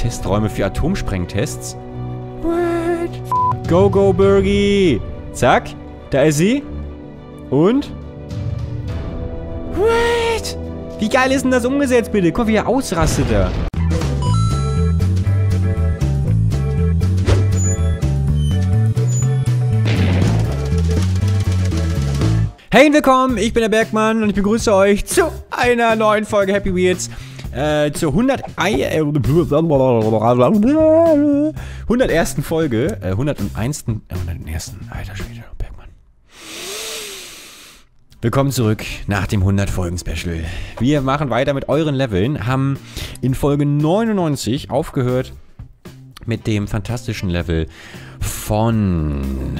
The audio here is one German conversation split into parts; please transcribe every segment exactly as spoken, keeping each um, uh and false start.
Testräume für Atomsprengtests. What? Go, go, Birgi! Zack, da ist sie. Und? What? Wie geil ist denn das umgesetzt, bitte? Guck, wie er ausrastet da. Hey und willkommen, ich bin der Bergmann und ich begrüße euch zu einer neuen Folge Happy Wheels. Äh, zur hundert hundertersten Folge, äh, hunderteins. Äh, hunderteins. Alter Schwede, Bergmann. Willkommen zurück nach dem hundert-Folgen-Special. Wir machen weiter mit euren Leveln, haben in Folge neunundneunzig aufgehört mit dem fantastischen Level von...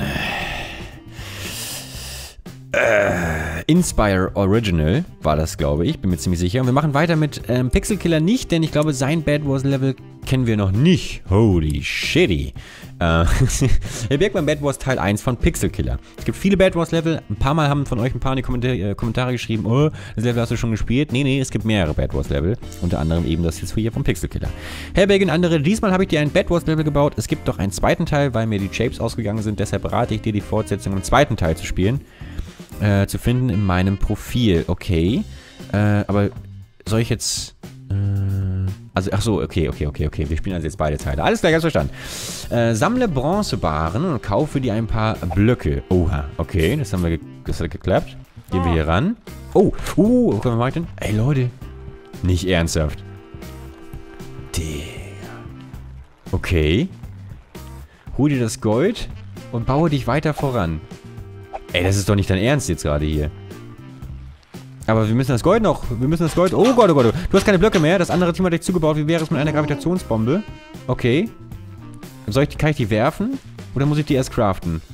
Äh, Inspire Original war das, glaube ich. Bin mir ziemlich sicher. Und wir machen weiter mit ähm, Pixel Killer nicht, denn ich glaube, sein Bad Wars Level kennen wir noch nicht. Holy shitty. Äh, der Bergmann Bad Wars Teil eins von Pixel Killer. Es gibt viele Bad Wars Level. Ein paar Mal haben von euch ein paar in die Kommentare, äh, Kommentare geschrieben, oh, das Level hast du schon gespielt. Nee, nee, es gibt mehrere Bad Wars Level. Unter anderem eben das jetzt hier von Pixel Killer. Herr Berg und andere, diesmal habe ich dir ein Bad Wars Level gebaut. Es gibt doch einen zweiten Teil, weil mir die Shapes ausgegangen sind. Deshalb rate ich dir, die Fortsetzung im zweiten Teil zu spielen. Äh, zu finden in meinem Profil. Okay. Äh, aber soll ich jetzt... Äh, also, ach so, okay, okay, okay, okay. Wir spielen also jetzt beide Teile. Alles klar, ganz verstanden. Äh, sammle Bronzebaren und kaufe dir ein paar Blöcke. Oha, okay, das haben wir ge das hat geklappt. Gehen wir hier ran. Oh, uh, was mache ich denn? Ey, Leute. Nicht ernsthaft. Digga. Okay. Hol dir das Gold und baue dich weiter voran. Ey, das ist doch nicht dein Ernst jetzt gerade hier. Aber wir müssen das Gold noch. Wir müssen das Gold... Oh Gott, oh Gott. Du hast keine Blöcke mehr. Das andere Team hat dich zugebaut. Wie wäre es mit einer Gravitationsbombe? Okay. Soll ich die, kann ich die werfen? Oder muss ich die erst craften?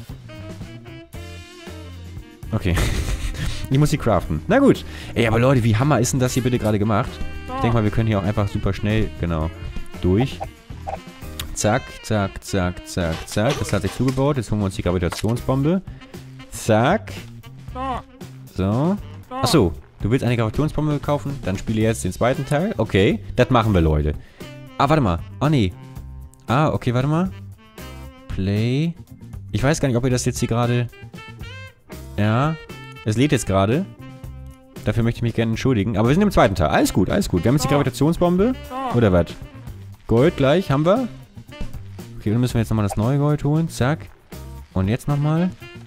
Okay. Ich muss die craften. Na gut. Ey, aber Leute, wie Hammer ist denn das hier bitte gerade gemacht? Ich denke mal, wir können hier auch einfach super schnell, genau, durch. Zack, zack, zack, zack, zack. Das hat sich zugebaut. Jetzt holen wir uns die Gravitationsbombe. Zack. So. Achso, du willst eine Gravitationsbombe kaufen? Dann spiele jetzt den zweiten Teil. Okay, das machen wir, Leute. Ah, warte mal. Oh, nee. Ah, okay, warte mal. Play. Ich weiß gar nicht, ob ihr das jetzt hier gerade... Ja. Es lädt jetzt gerade. Dafür möchte ich mich gerne entschuldigen. Aber wir sind im zweiten Teil. Alles gut, alles gut. Wir haben jetzt die Gravitationsbombe. Oder was? Gold gleich, haben wir. Okay, dann müssen wir jetzt nochmal das neue Gold holen. Zack. Und jetzt nochmal.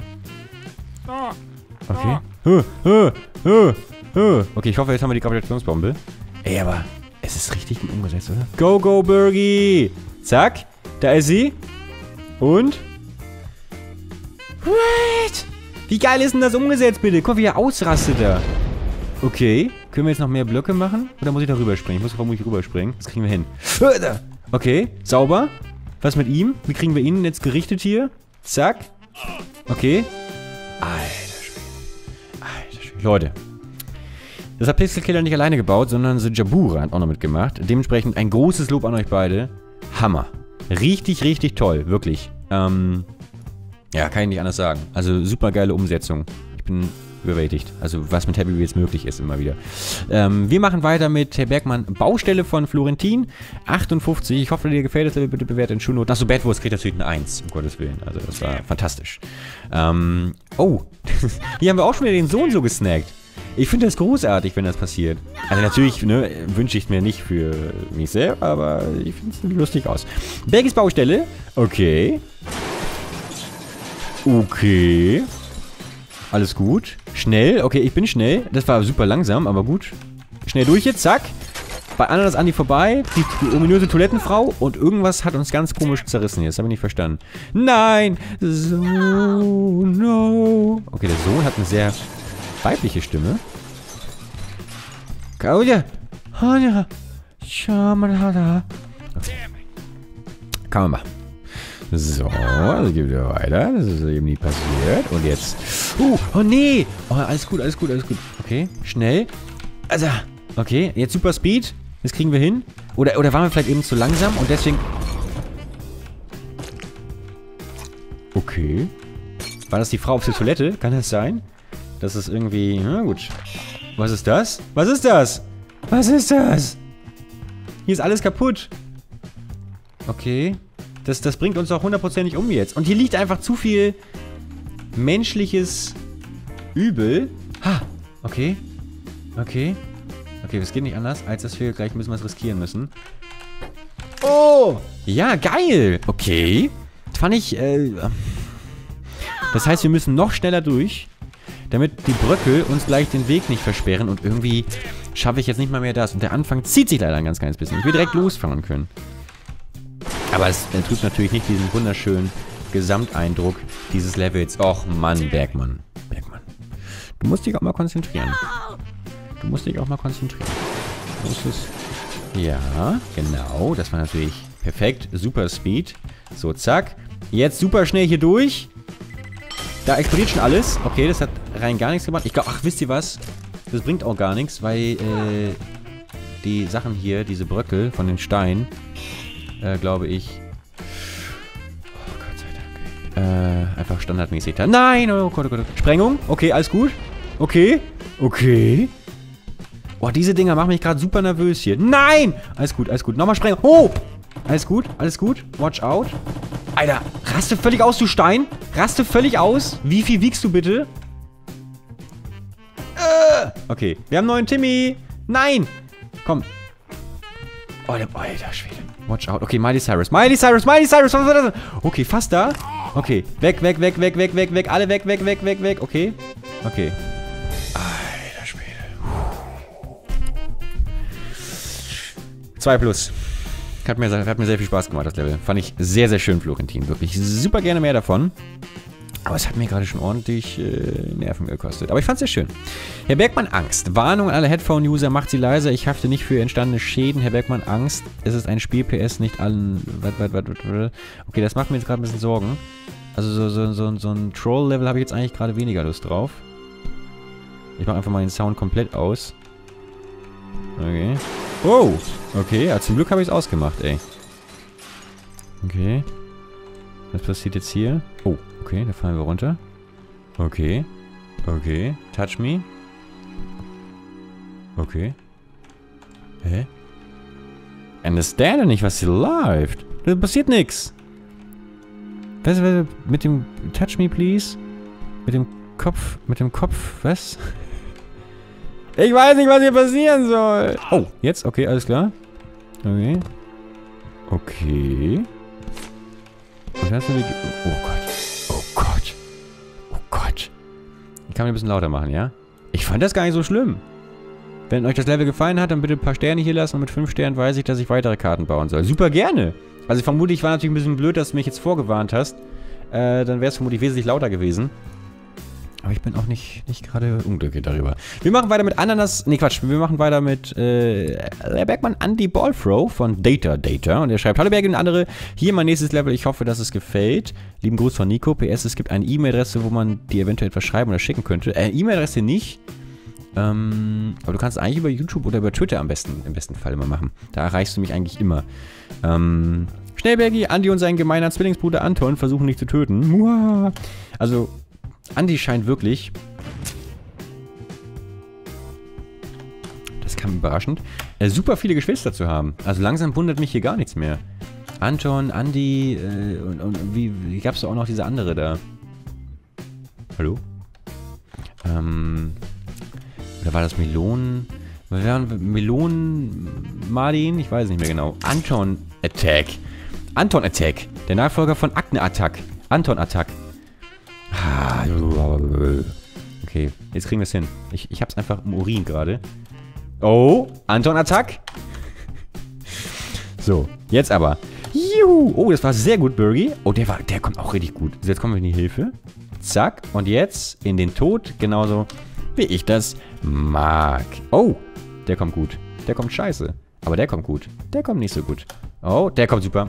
Okay. Huh, huh, huh, huh. Okay, ich hoffe, jetzt haben wir die Gravitationsbombe. Ey, aber es ist richtig gut umgesetzt, oder? Go, go, Birgi! Zack. Da ist sie. Und? What? Wie geil ist denn das umgesetzt, bitte? Guck, wie er ausrastet da. Okay. Können wir jetzt noch mehr Blöcke machen? Oder muss ich da rüberspringen? Ich muss vermutlich rüberspringen. Das kriegen wir hin. Okay, sauber. Was mit ihm? Wie kriegen wir ihn jetzt gerichtet hier? Zack. Okay. Alter Schwede. Alter Schwede. Leute. Das hat Pixel Killer nicht alleine gebaut, sondern The Jabura hat auch noch mitgemacht. Dementsprechend ein großes Lob an euch beide. Hammer. Richtig, richtig toll. Wirklich. Ähm, ja, kann ich nicht anders sagen. Also super geile Umsetzung. Ich bin überwältigt. Also was mit Happy Wheels möglich ist immer wieder. Ähm, wir machen weiter mit Herr Bergmann. Baustelle von Florentin. achtundfünfzig. Ich hoffe, dir gefällt das. Bitte bewertet in Schulnoten. Achso, Bad Wars kriegt natürlich eine eins. Um Gottes Willen. Also das war fantastisch. Ähm, oh. Hier haben wir auch schon wieder den Sohn so gesnackt. Ich finde das großartig, wenn das passiert. Also natürlich, ne, wünsche ich es mir nicht für mich selber, aber ich finde es lustig aus. Bergis Baustelle. Okay. Okay. Alles gut. Schnell. Okay, ich bin schnell. Das war super langsam, aber gut. Schnell durch jetzt. Zack. Bei Ananas Andi vorbei. Die, die ominöse Toilettenfrau. Und irgendwas hat uns ganz komisch zerrissen jetzt. Habe ich nicht verstanden. Nein. So, no. Okay, der Sohn hat eine sehr weibliche Stimme. Okay. Kann man machen. So, also geht wieder weiter. Das ist eben nie passiert. Und jetzt... Uh, oh nee! Oh, alles gut, alles gut, alles gut. Okay, schnell. Also, okay, jetzt Super Speed. Das kriegen wir hin. Oder, oder waren wir vielleicht eben zu langsam und deswegen... Okay. War das die Frau auf der Toilette? Kann das sein? Das ist irgendwie... Na gut. Was ist das? Was ist das? Was ist das? Hier ist alles kaputt. Okay. Das, das bringt uns doch hundertprozentig um jetzt. Und hier liegt einfach zu viel menschliches Übel. Ha, okay. Okay. Okay, es geht nicht anders, als dass wir gleich ein bisschen was riskieren müssen. Oh! Ja, geil! Okay. Das fand ich, äh... Das heißt, wir müssen noch schneller durch, damit die Bröckel uns gleich den Weg nicht versperren. Und irgendwie schaffe ich jetzt nicht mal mehr das. Und der Anfang zieht sich leider ein ganz kleines bisschen. Ich will direkt losfahren können. Aber es trübt natürlich nicht diesen wunderschönen Gesamteindruck dieses Levels. Och Mann, Bergmann. Bergmann. Du musst dich auch mal konzentrieren. Du musst dich auch mal konzentrieren. Du musst es... Ja, genau. Das war natürlich perfekt. Super Speed. So, zack. Jetzt super schnell hier durch. Da explodiert schon alles. Okay, das hat rein gar nichts gemacht. Ich glaube, ach, wisst ihr was? Das bringt auch gar nichts, weil äh, die Sachen hier, diese Bröckel von den Steinen, äh, glaube ich... Oh Gott sei Dank. Äh, einfach standardmäßig da. Nein! Oh Gott, oh Gott. Sprengung. Okay, alles gut. Okay. Okay. Oh, diese Dinger machen mich gerade super nervös hier. Nein! Alles gut, alles gut. Nochmal Sprengung. Oh! Alles gut, alles gut. Watch out. Alter, raste völlig aus, du Stein. Raste völlig aus. Wie viel wiegst du bitte? Äh. Okay, wir haben einen neuen Timmy. Nein! Komm. Oh, der... Alter Schwede. Watch out. Okay, Miley Cyrus. Miley Cyrus, Miley Cyrus. Was war das denn? Okay, fast da. Okay, weg, weg, weg, weg, weg, weg, weg. Alle weg, weg, weg, weg, weg. Okay. Okay. Alter Schwede. zwei plus. Hat mir, hat mir sehr viel Spaß gemacht, das Level. Fand ich sehr, sehr schön, Florentin. Wirklich super gerne mehr davon. Aber es hat mir gerade schon ordentlich äh, Nerven gekostet. Aber ich fand es sehr schön. Herr Bergmann, Angst. Warnung an alle Headphone-User, macht sie leiser. Ich hafte nicht für entstandene Schäden. Herr Bergmann, Angst. Es ist ein Spiel-P S, nicht allen... Okay, das macht mir jetzt gerade ein bisschen Sorgen. Also so, so, so, so ein Troll-Level habe ich jetzt eigentlich gerade weniger Lust drauf. Ich mache einfach mal den Sound komplett aus. Okay. Oh! Okay, ja, zum Glück habe ich es ausgemacht, ey. Okay. Was passiert jetzt hier? Oh, okay, da fallen wir runter. Okay. Okay. Touch me. Okay. Hä? Understande nicht, was hier läuft. Da passiert nichts. Was, was, mit dem... Touch me, please. Mit dem Kopf... Mit dem Kopf... Was? Ich weiß nicht, was hier passieren soll. Oh, jetzt? Okay, alles klar. Okay. Okay. Und das ist oh Gott. Oh Gott. Oh Gott. Ich kann mir ein bisschen lauter machen, ja? Ich fand das gar nicht so schlimm. Wenn euch das Level gefallen hat, dann bitte ein paar Sterne hier lassen. Und mit fünf Sternen weiß ich, dass ich weitere Karten bauen soll. Super gerne. Also vermutlich war natürlich ein bisschen blöd, dass du mich jetzt vorgewarnt hast. Äh, dann wäre es vermutlich wesentlich lauter gewesen. Aber ich bin auch nicht, nicht gerade unglücklich darüber. Wir machen weiter mit Ananas. Nee, Quatsch. Wir machen weiter mit äh, Herr Bergmann Andy Ballthrow von Data Data. Und er schreibt: Hallo Berg und andere. Hier mein nächstes Level. Ich hoffe, dass es gefällt. Lieben Gruß von Nico. P S. Es gibt eine E-Mail-Adresse, wo man dir eventuell etwas schreiben oder schicken könnte. Äh, E-Mail-Adresse nicht. Ähm, aber du kannst es eigentlich über YouTube oder über Twitter am besten, im besten Fall immer machen. Da erreichst du mich eigentlich immer. Ähm, Schnellbergi, Andi und sein gemeiner Zwillingsbruder Anton versuchen dich zu töten. Muah. Also... Andi scheint wirklich, das kam überraschend, äh, super viele Geschwister zu haben. Also langsam wundert mich hier gar nichts mehr. Anton, Andi, äh, und, und wie, wie gab es auch noch diese andere da? Hallo? Ähm, oder war das Melonen? Melonen Martin? Ich weiß nicht mehr genau. Anton Attack. Anton Attack. Der Nachfolger von Akne Attack. Anton Attack. Okay, jetzt kriegen wir es hin. Ich, ich hab's einfach im Urin gerade. Oh, Anton Attack. So, jetzt aber. Juhu. Oh, das war sehr gut, Bergi. Oh, der war, der kommt auch richtig gut. Jetzt kommen wir in die Hilfe. Zack. Und jetzt in den Tod. Genauso, wie ich das mag. Oh, der kommt gut. Der kommt scheiße. Aber der kommt gut. Der kommt nicht so gut. Oh, der kommt super.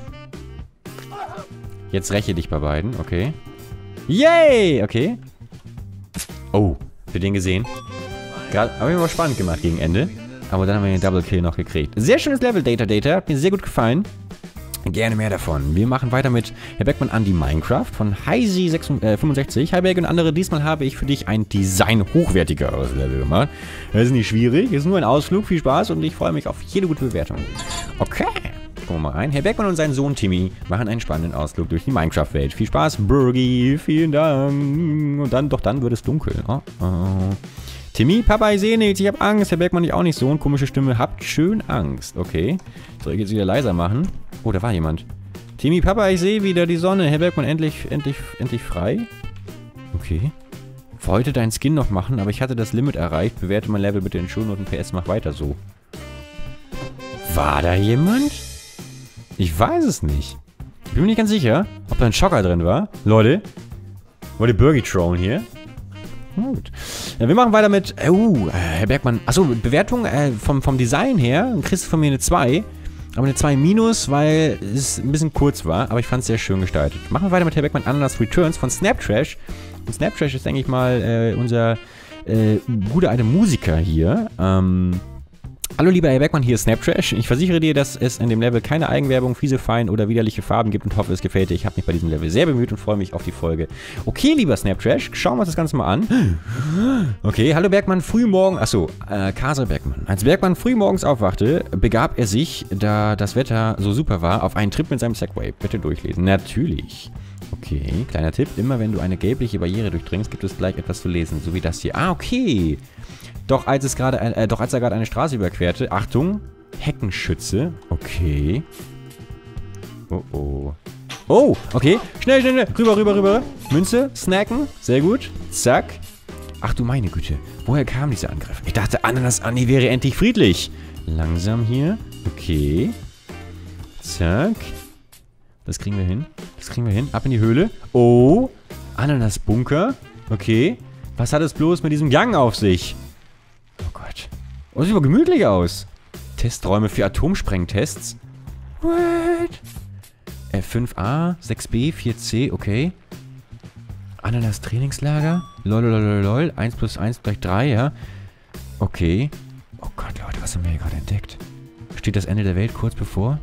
Jetzt räche dich bei beiden. Okay. Yay! Okay. Oh, habt ihr den gesehen? Gerade, aber mir war spannend gemacht gegen Ende. Aber dann haben wir den Double Kill noch gekriegt. Sehr schönes Level, Data Data. Hat mir sehr gut gefallen. Gerne mehr davon. Wir machen weiter mit Herr Beckmann Andy Minecraft von Heisi fünfundsechzig. Hi Berg und andere, diesmal habe ich für dich ein Design hochwertigeres Level gemacht. Das ist nicht schwierig, ist nur ein Ausflug. Viel Spaß und ich freue mich auf jede gute Bewertung. Okay. Gucken wir mal rein. Herr Bergmann und sein Sohn Timmy machen einen spannenden Ausflug durch die Minecraft-Welt. Viel Spaß, Burgi. Vielen Dank. Und dann, doch dann wird es dunkel. Oh, oh. Timmy, Papa, ich sehe nichts. Ich habe Angst. Herr Bergmann, ich auch nicht. Sohn, komische Stimme. Habt schön Angst. Okay. Soll ich jetzt wieder leiser machen? Oh, da war jemand. Timmy, Papa, ich sehe wieder die Sonne. Herr Bergmann, endlich, endlich, endlich frei. Okay. Wollte deinen Skin noch machen, aber ich hatte das Limit erreicht. Bewerte mein Level bitte in Shownoten. P S, mach weiter so. War da jemand? Ich weiß es nicht. Ich bin mir nicht ganz sicher, ob da ein Schocker drin war. Leute, wollt ihr Burgi trollen hier? Gut. Ja, wir machen weiter mit... Uh, Herr Bergmann... Achso, Bewertung äh, vom, vom Design her. Kriegst du von mir eine zwei. Aber eine zwei minus, weil es ein bisschen kurz war. Aber ich fand es sehr schön gestaltet. Machen wir weiter mit Herr Bergmann Ananas Returns von Snaptrash. Und Snaptrash ist, denke ich mal, äh, unser äh, guter alter Musiker hier. Ähm... Hallo lieber Herr Bergmann, hier ist Snaptrash. Ich versichere dir, dass es in dem Level keine Eigenwerbung, fiese Fallen oder widerliche Farben gibt und hoffe, es gefällt dir. Ich habe mich bei diesem Level sehr bemüht und freue mich auf die Folge. Okay, lieber Snaptrash, schauen wir uns das Ganze mal an. Okay, hallo Bergmann, frühmorgen... Achso, äh, Kasel Bergmann. Als Bergmann frühmorgens aufwachte, begab er sich, da das Wetter so super war, auf einen Trip mit seinem Segway. Bitte durchlesen. Natürlich. Okay, kleiner Tipp. Immer wenn du eine gelbliche Barriere durchdringst, gibt es gleich etwas zu lesen. So wie das hier. Ah, okay. Doch als, es gerade, äh, doch als er gerade eine Straße überquerte, Achtung, Heckenschütze. Okay. Oh, oh. Oh, okay. Schnell, schnell, schnell. Rüber, rüber, rüber. Münze, snacken. Sehr gut. Zack. Ach du meine Güte. Woher kam dieser Angriff? Ich dachte, Ananas Andi wäre endlich friedlich. Langsam hier. Okay. Zack. Das kriegen wir hin. Das kriegen wir hin. Ab in die Höhle. Oh. Ananas Bunker. Okay. Was hat es bloß mit diesem Gang auf sich? Oh Gott. Oh, sieht aber gemütlich aus. Testräume für Atomsprengtests. What? F fünf A, sechs B, vier C, okay. Ananas Trainingslager. Lololololol. eins plus eins gleich drei, ja. Okay. Oh Gott, Leute, was haben wir hier gerade entdeckt? Steht das Ende der Welt kurz bevor?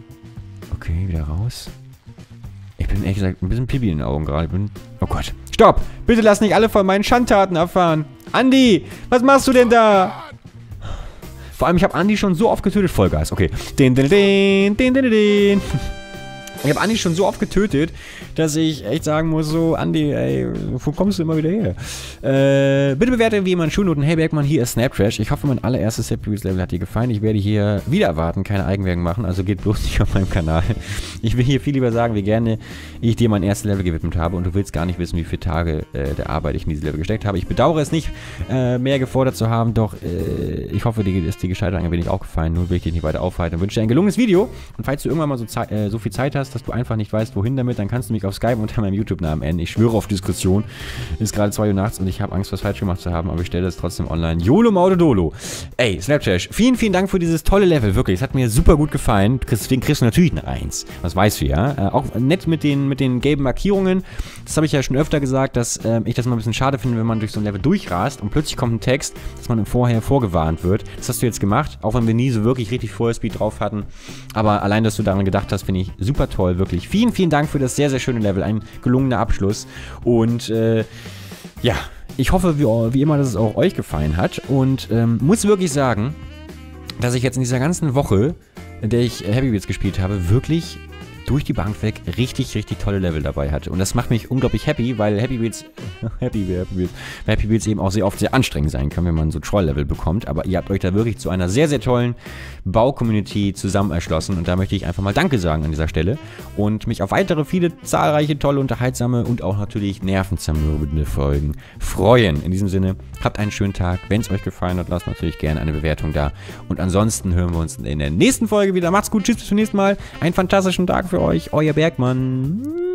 Okay, wieder raus. Ich bin ehrlich gesagt ein bisschen Pipi in den Augen gerade. Ich bin... Oh Gott. Stopp! Bitte lass nicht alle von meinen Schandtaten erfahren. Andi, was machst du denn da? Vor allem, ich habe Andi schon so oft getötet. Vollgas, okay. Den, den, den, den, den, den. Ich habe Andi schon so oft getötet, dass ich echt sagen muss, so, Andi, ey, wo kommst du immer wieder her? Äh, bitte bewerte wie jemand Schulnoten. Hey Bergmann, hier ist Snaptrash. Ich hoffe, mein allererstes Happy Wheels Level hat dir gefallen. Ich werde hier wieder erwarten, keine Eigenwerbung machen, also geht bloß nicht auf meinem Kanal. Ich will hier viel lieber sagen, wie gerne ich dir mein erstes Level gewidmet habe und du willst gar nicht wissen, wie viele Tage äh, der Arbeit ich in dieses Level gesteckt habe. Ich bedauere es nicht, äh, mehr gefordert zu haben, doch äh, ich hoffe, dir ist die Gestaltung ein wenig auch gefallen. Nun will ich dich nicht weiter aufhalten und wünsche dir ein gelungenes Video. Und falls du irgendwann mal so, äh, so viel Zeit hast, dass du einfach nicht weißt, wohin damit, dann kannst du mich auf Skype unter meinem YouTube-Namen enden. Ich schwöre auf Diskussion. Ist gerade zwei Uhr nachts und ich habe Angst, was falsch gemacht zu haben, aber ich stelle es trotzdem online. YOLO Maude Dolo. Ey, Snaptrash, vielen, vielen Dank für dieses tolle Level, wirklich. Es hat mir super gut gefallen. Deswegen kriegst du natürlich eine eins. Das weißt du ja. Äh, auch nett mit den, mit den gelben Markierungen. Das habe ich ja schon öfter gesagt, dass äh, ich das mal ein bisschen schade finde, wenn man durch so ein Level durchrast und plötzlich kommt ein Text, dass man im Vorher vorgewarnt wird. Das hast du jetzt gemacht, auch wenn wir nie so wirklich richtig Feuerspeed drauf hatten. Aber allein, dass du daran gedacht hast, finde ich super toll, wirklich. Vielen, vielen Dank für das sehr, sehr schöne Level. Ein gelungener Abschluss. Und, äh, ja, ich hoffe, wie, wie immer, dass es auch euch gefallen hat. Und, ähm, muss wirklich sagen, dass ich jetzt in dieser ganzen Woche, in der ich Happy Wheels gespielt habe, wirklich durch die Bank weg richtig, richtig tolle Level dabei hatte. Und das macht mich unglaublich happy, weil Happy Wheels, Happy Wheels, Happy Wheels eben auch sehr oft sehr anstrengend sein kann, wenn man so Troll-Level bekommt. Aber ihr habt euch da wirklich zu einer sehr, sehr tollen Bau-Community zusammen erschlossen. Und da möchte ich einfach mal Danke sagen an dieser Stelle. Und mich auf weitere, viele zahlreiche, tolle, unterhaltsame und auch natürlich nervenzermürbende Folgen freuen. In diesem Sinne, habt einen schönen Tag. Wenn es euch gefallen hat, lasst natürlich gerne eine Bewertung da. Und ansonsten hören wir uns in der nächsten Folge wieder. Macht's gut, tschüss, bis zum nächsten Mal. Einen fantastischen Tag für euch, euer Bergmann.